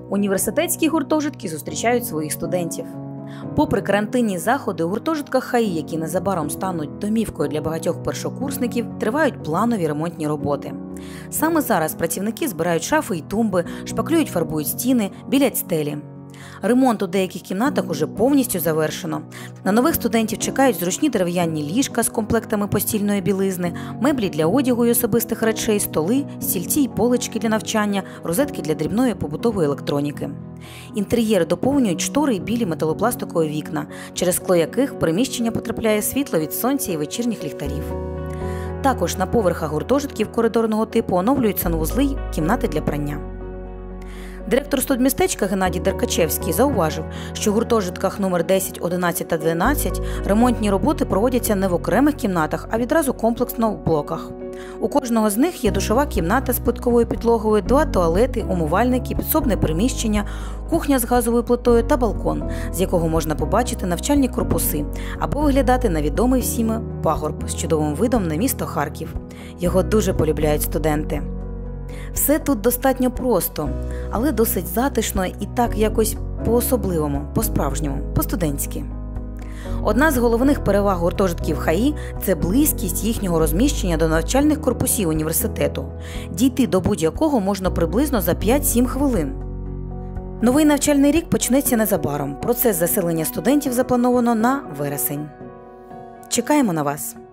Університетські гуртожитки зустрічають своїх студентів. Попри карантинні заходи, у гуртожитках ХАІ, які незабаром стануть домівкою для багатьох першокурсників, тривають планові ремонтні роботи. Саме зараз працівники збирають шафи й тумби, шпаклюють, фарбують стіни, білять стелі. Ремонт у деяких кімнатах уже повністю завершено. На нових студентів чекають зручні дерев'яні ліжка з комплектами постільної білизни, меблі для одягу й особистих речей, столи, стільці й полички для навчання, розетки для дрібної побутової електроніки. Інтер'єр доповнюють штори й білі металопластикові вікна, через скло яких в приміщення потрапляє світло від сонця і вечірніх ліхтарів. Також на поверхах гуртожитків коридорного типу оновлюють санвузли й кімнати для прання. Директор студмістечка Геннадій Деркачевський зауважив, що в гуртожитках номер 10, 11 та 12 ремонтні роботи проводяться не в окремих кімнатах, а відразу комплексно в блоках. У кожного з них є душова кімната з плитковою підлогою, 2 туалети, умивальники, підсобне приміщення, кухня з газовою плитою та балкон, з якого можна побачити навчальні корпуси або виглядати на відомий всім пагорб з чудовим видом на місто Харків. Його дуже полюбляють студенти. Все тут достатньо просто, але досить затишно і так якось по-особливому, по-справжньому, по-студентськи. Одна з головних переваг гуртожитків ХАІ – це близькість їхнього розміщення до навчальних корпусів університету. Дійти до будь-якого можна приблизно за 5-7 хвилин. Новий навчальний рік почнеться незабаром. Процес заселення студентів заплановано на вересень. Чекаємо на вас!